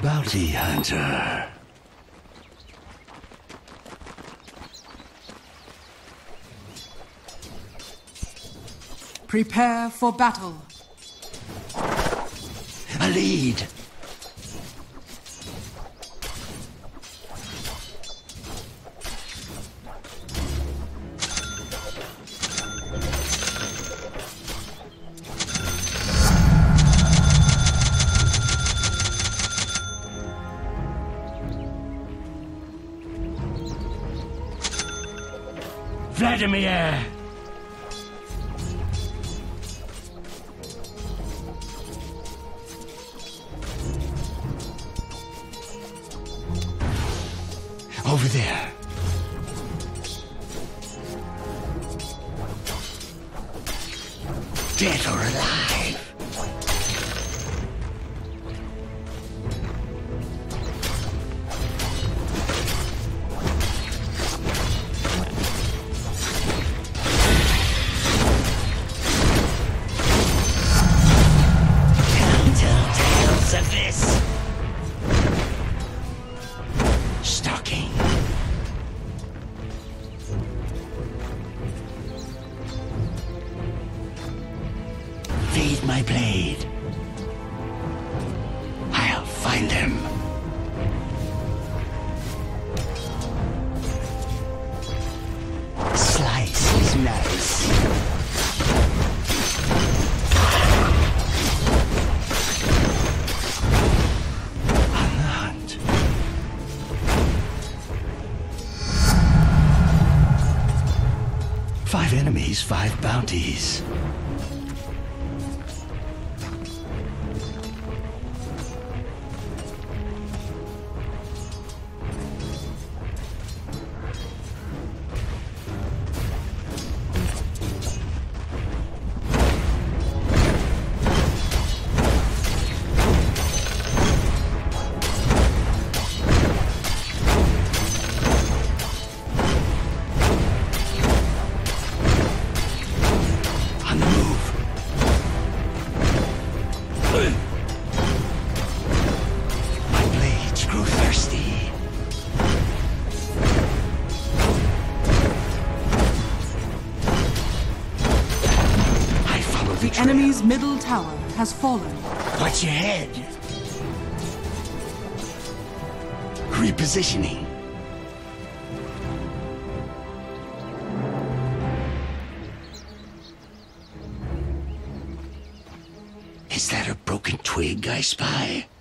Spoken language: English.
Bounty hunter. Prepare for battle. A lead. Vladimir! Over there. Dead or alive. Telltales of this. Stalking. Feed my blade. I'll find them. Slice is nice. On the hunt. Five enemies, 5 bounties. On the move. My blades grow thirsty. I follow the trail. Enemy's middle tower has fallen. Watch your head. Repositioning. Is that a broken twig I spy?